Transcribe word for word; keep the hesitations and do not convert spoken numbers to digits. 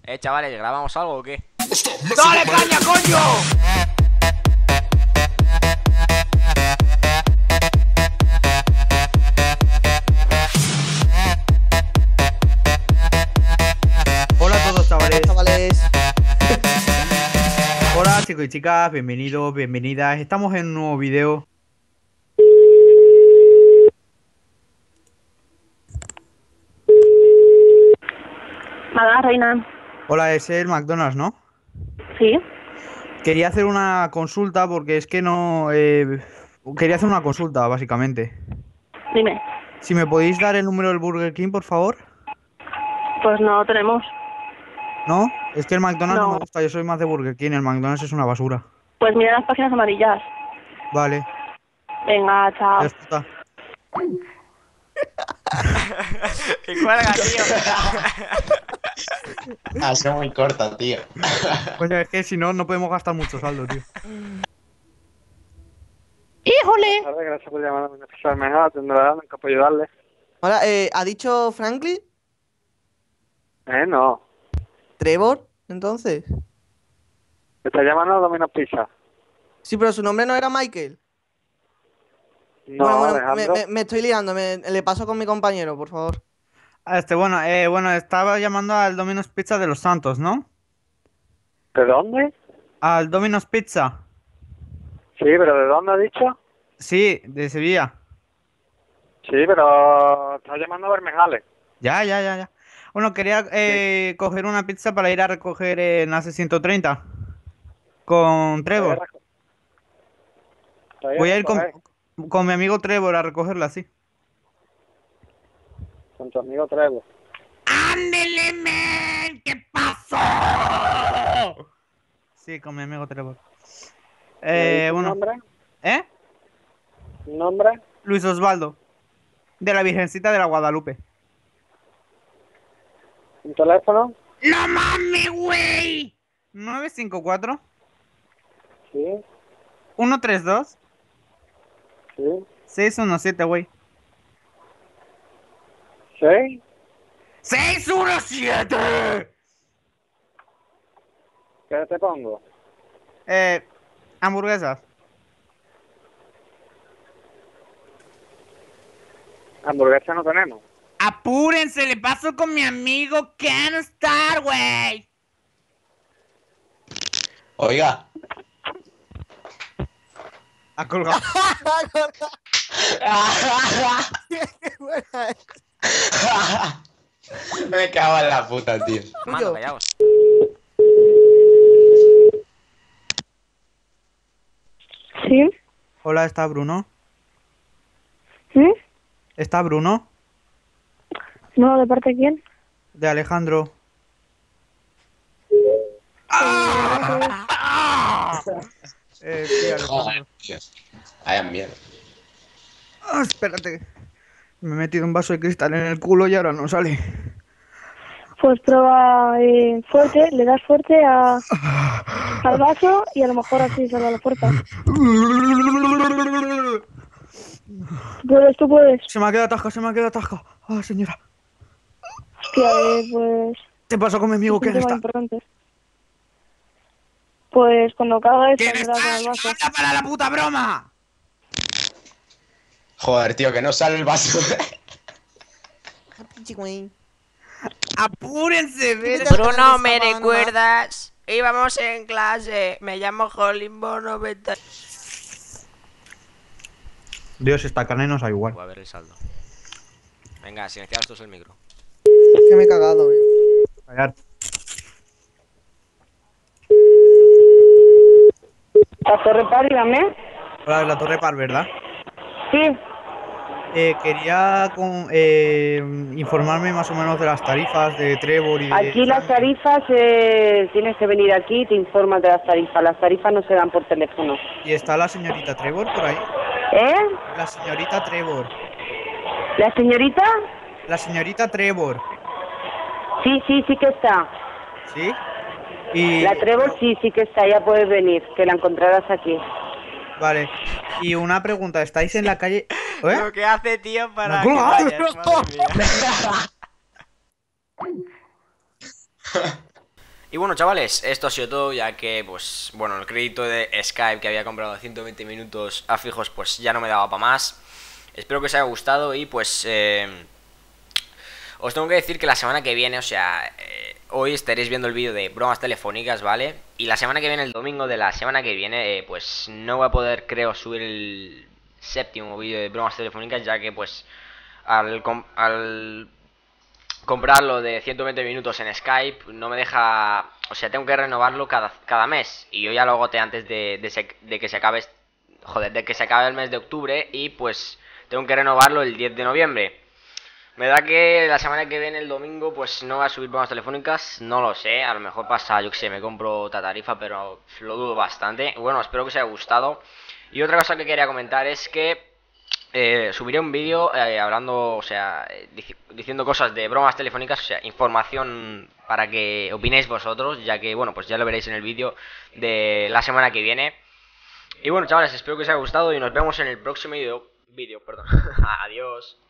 Eh, chavales, ¿grabamos algo o qué? ¡Dale caña, coño! Hola a todos, chavales. Chavales. Hola chicos y chicas, bienvenidos, bienvenidas. Estamos en un nuevo video. Hola, reina. Hola, es el McDonald's, ¿no? Sí. Quería hacer una consulta porque es que no... eh, quería hacer una consulta, básicamente. Dime. Si me podéis dar el número del Burger King, por favor. Pues no tenemos. ¿No? Es que el McDonald's no, No. me gusta, yo soy más de Burger King, el McDonald's es una basura. Pues mira las páginas amarillas. Vale, Venga, chao. ya está. ¡Que cuelga, tío! Ha sido muy corta, tío. Coño, es que si no, no podemos gastar mucho saldo, tío. ¡Híjole! Buenas tardes, gracias por llamar a mi oficina mejor, tendrá en que puedo ayudarle. Hola, eh, ¿ha dicho Franklin? Eh, no. ¿Trevor? Entonces. ¿Me está llamando a Domino's Pizza? Sí, pero su nombre no era Michael. No, bueno, bueno, me, Alejandro. me- me estoy liando. Me, le paso con mi compañero, por favor. Ah, Este, bueno, eh, bueno, estaba llamando al Domino's Pizza de Los Santos, ¿no? ¿De dónde? Al Domino's Pizza. Sí, pero ¿de dónde ha dicho? Sí, de Sevilla. Sí, pero está llamando a Bermejales. Ya, ya, ya, ya. Bueno, quería eh, coger una pizza para ir a recoger en A C ciento treinta con Trevor. Voy a ir con, con mi amigo Trevor a recogerla, sí. Con tu amigo Trevor. ¡Ándele, men! ¿Qué pasó? Sí, con mi amigo Trevor. Eh, ¿Tu bueno. nombre? ¿Eh? ¿Tu nombre? Luis Osvaldo. De la Virgencita de la Guadalupe. ¿Un teléfono? ¡No mames, güey! nueve cinco cuatro, Sí, uno tres dos, sí. seis uno siete, güey. ¿Sí? ¡seis uno siete! ¿Qué te pongo? Eh, hamburguesas. Hamburguesa no tenemos. Apúrense, le paso con mi amigo Canstar, güey. Oiga. Ha colgado. Qué buena es. Me cago en la puta, tío. Mando, callaos. ¿Sí? Hola, ¿está Bruno? ¿Sí? ¿Está Bruno? No, ¿de parte de quién? De Alejandro. Eh, sí, Alejandro. Joder, tío. Vaya mierda. Ah, espérate. Me he metido un vaso de cristal en el culo y ahora no sale. Pues prueba eh, fuerte, le das fuerte a, al vaso y a lo mejor así sale la puerta. Tú puedes, tú puedes. Se me ha quedado atascado, se me ha quedado atascado. Ah, señora. Hostia, eh, pues... ¿Qué pasó con mi amigo? es un ¿Quién tema está? importante. Pues cuando caga esto, ¿Quién me está? da con el vaso. ¡Anda para la puta broma! Joder, tío, que no sale el vaso. Pinche güey. ¡Apúrense! Ver. Bruno, ¿me recuerdas? Íbamos en clase. Me llamo Jolimbo noventa. Dios, esta carne nos da igual. Voy a ver el saldo. Venga, silenciaos todos el micro. Que me he cagado, eh. Callar. A Torre Par, dígame. Hola, la Torre Par, ¿verdad? Sí. Eh, quería con- eh, informarme más o menos de las tarifas de Trevor y de... Aquí las tarifas, eh, tienes que venir aquí y te informan de las tarifas. Las tarifas no se dan por teléfono. ¿Y está la señorita Trevor por ahí? ¿Eh? La señorita Trevor. ¿La señorita? La señorita Trevor. Sí, sí, sí que está. ¿Sí? Y... La Trevor sí, sí que está, ya puedes venir, que la encontrarás aquí. Vale. Y una pregunta, ¿estáis en la calle...? ¿Eh? Lo que hace, tío, para Me que ha colgado. vayas, madre mía. Y bueno, chavales, esto ha sido todo, ya que, pues, bueno, el crédito de Skype que había comprado a ciento veinte minutos a fijos, pues ya no me daba para más. Espero que os haya gustado y, pues, eh, os tengo que decir que la semana que viene, o sea, eh, hoy estaréis viendo el vídeo de bromas telefónicas, ¿vale? Y la semana que viene, el domingo de la semana que viene, eh, pues no voy a poder, creo, subir el séptimo vídeo de bromas telefónicas, ya que, pues, al... al comprarlo de ciento veinte minutos en Skype no me deja, o sea, tengo que renovarlo cada, cada mes, y yo ya lo agoté antes de, de, se, de que se acabe, joder, de que se acabe el mes de octubre, y pues tengo que renovarlo el diez de noviembre. Me da que la semana que viene, el domingo, pues no va a subir bromas telefónicas, no lo sé, a lo mejor pasa, yo que sé, me compro otra tarifa, pero lo dudo bastante. Bueno, espero que os haya gustado. Y otra cosa que quería comentar es que Eh, subiré un vídeo eh, hablando, o sea, eh, dic diciendo cosas de bromas telefónicas, o sea, información para que opinéis vosotros, ya que, bueno, pues ya lo veréis en el vídeo de la semana que viene. Y bueno, chavales, espero que os haya gustado y nos vemos en el próximo vídeo, vídeo, perdón. Adiós.